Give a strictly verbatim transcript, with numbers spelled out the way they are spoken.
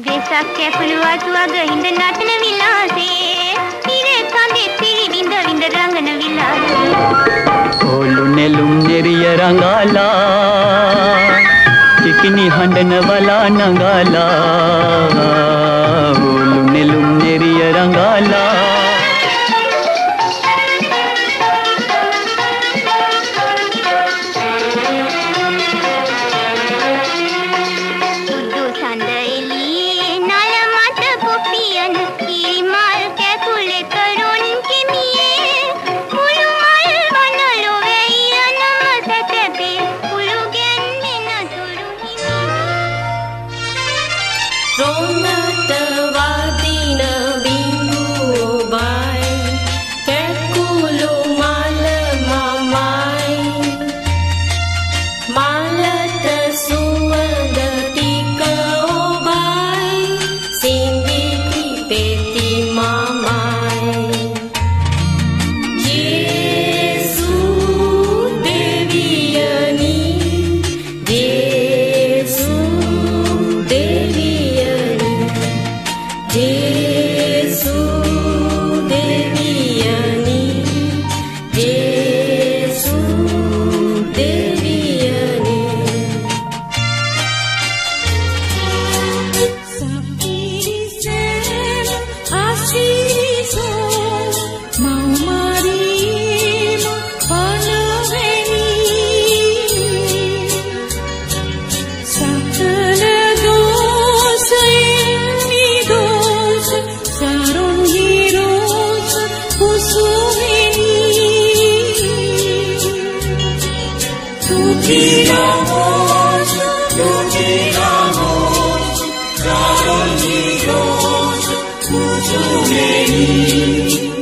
වෙසක් ඇපුළුවට වග හිඳ නටන විලාසේ ඉරේ කඳේ පිරි විඳ විඳ රංගන විලාසේ ඕලු නෙළුම් නෙරිය රංගාලා කිකිනි හඬන වලා නඟාලා ඕලු නෙළුම් නෙරිය රංගාලා Thank you.